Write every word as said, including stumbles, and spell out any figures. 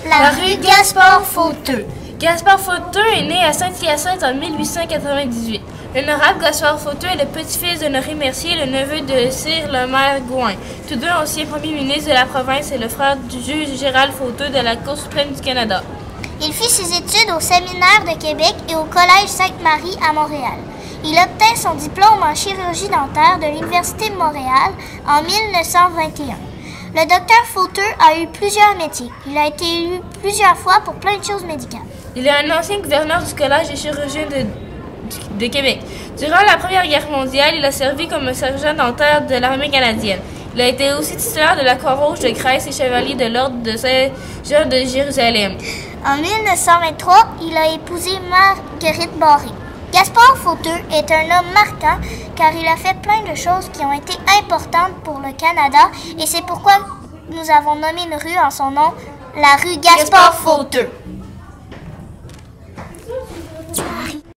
La rue Gaspard-Fauteux. Gaspard Fauteux est né à Saint-Hyacinthe en mille huit cent quatre-vingt-dix-huit. L'honorable Gaspard Fauteux est le petit-fils d'Honoré Mercier et le neveu de Sire Lemaire Gouin, tous deux anciens premiers ministres de la province et le frère du juge Gérald Fauteux de la Cour suprême du Canada. Il fit ses études au Séminaire de Québec et au Collège Sainte-Marie à Montréal. Il obtint son diplôme en chirurgie dentaire de l'Université de Montréal en mille neuf cent vingt et un. Le docteur Fauteux a eu plusieurs métiers. Il a été élu plusieurs fois pour plein de choses médicales. Il est un ancien gouverneur du Collège des chirurgiens de, de Québec. Durant la Première Guerre mondiale, il a servi comme sergent dentaire de l'armée canadienne. Il a été aussi titulaire de la Croix-Rouge de Grèce et chevalier de l'Ordre de Saint-Jean de Jérusalem. En mille neuf cent vingt-trois, il a épousé Marguerite Barré. Gaspard Fauteux est un homme marquant car il a fait plein de choses qui ont été importantes pour le Canada et c'est pourquoi nous avons nommé une rue en son nom, la rue Gaspard Fauteux.